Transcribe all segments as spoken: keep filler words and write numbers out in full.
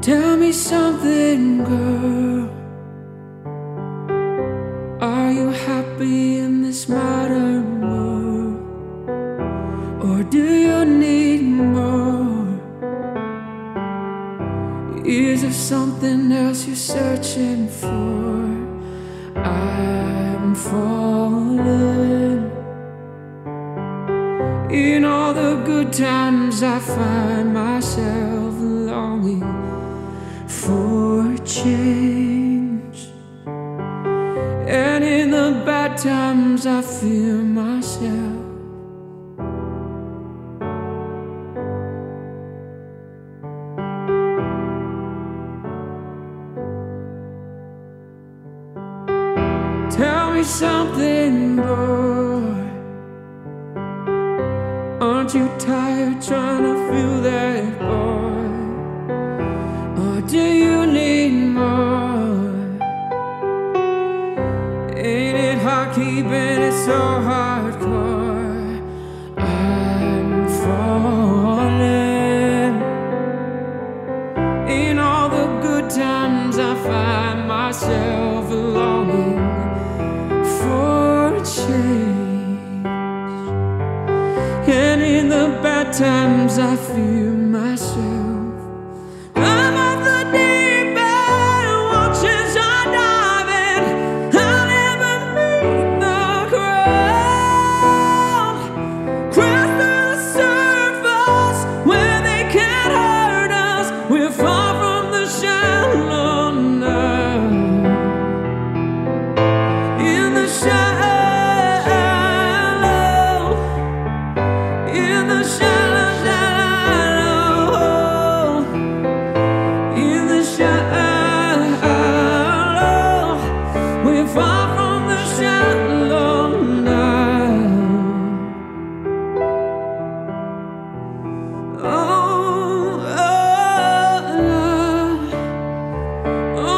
Tell me something, girl. Are you happy in this modern world? Or do you need more? Is there something else you're searching for? I'm falling. In all the good times I find myself longing for change, and in the bad times I fear myself. Tell me something, boy. Aren't you tired trying to feel that, boy? Or do you need more? Ain't it hard keeping it so hardcore? I'm falling. In all the good times I find myself longing for change, and in the bad times I fear myself. I'm off the deep end, watching sun diving. I'll never meet the crowd. Crash through the surface where they can't hurt us. We're far from the shallow now. In the shallow, in the shallow, shallow, in the shallow. We're far from the shallow now. Oh, oh, oh, oh,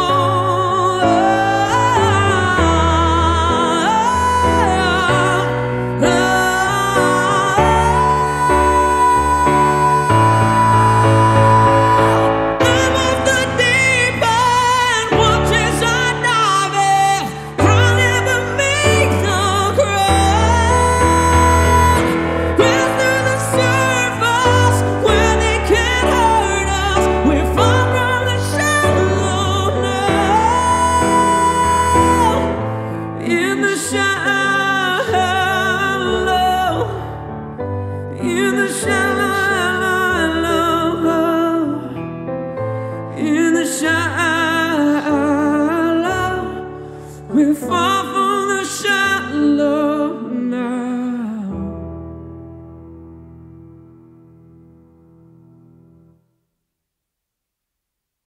I'm off the deep end, watching sun diving. I'll never make the crowd. Crash through the surface where they can't hurt us. We're far from the shallow now. In the shallow, in the shallow, in the shallow, we're far from